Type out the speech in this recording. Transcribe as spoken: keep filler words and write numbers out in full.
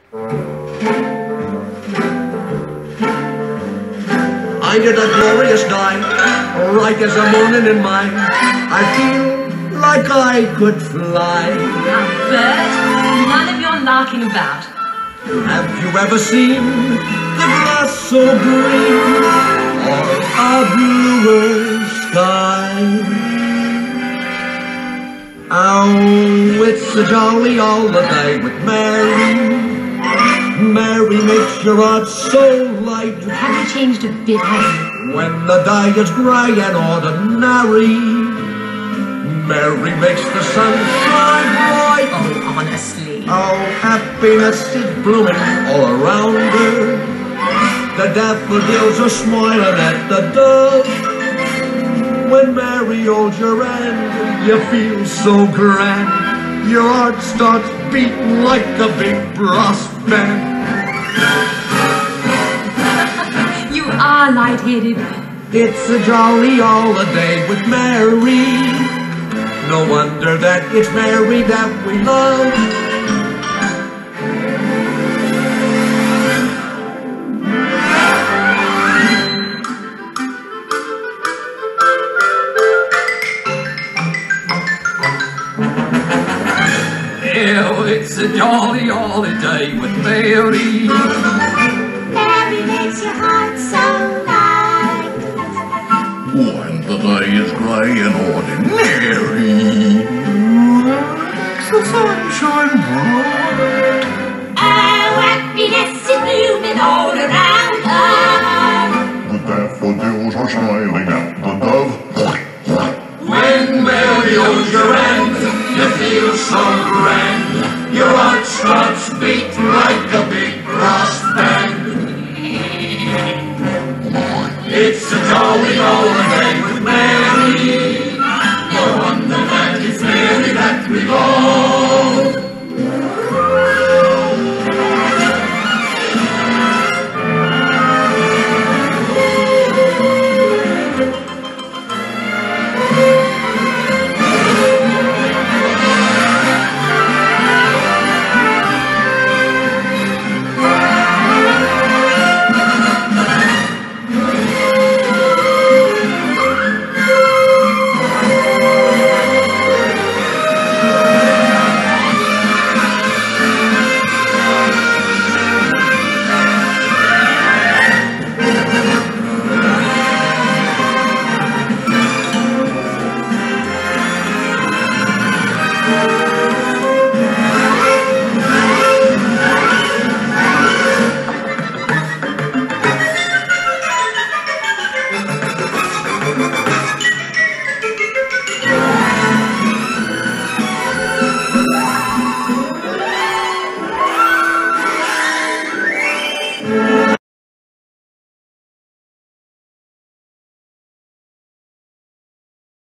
I did a glorious night, right as a morning in mine. I feel like I could fly. Now, Bert, none of your larking about. Have you ever seen the grass so green, or a bluer sky? Oh, it's a jolly all the day with Mary. Mary makes your heart so light. Have you changed a bit, have you? When the day is grey and ordinary, Mary makes the sun shine bright. Oh, honestly. Oh, happiness is blooming all around her. The daffodils are smiling at the dove. When Mary holds your hand, you feel so grand. Your heart starts beating like a big brass band. You are light-headed. It's a jolly holiday with Mary. No wonder that it's Mary that we love. Oh, it's a jolly holiday with Mary. Mary makes your heart so light. When the day is grey and ordinary, makes the sunshine bright.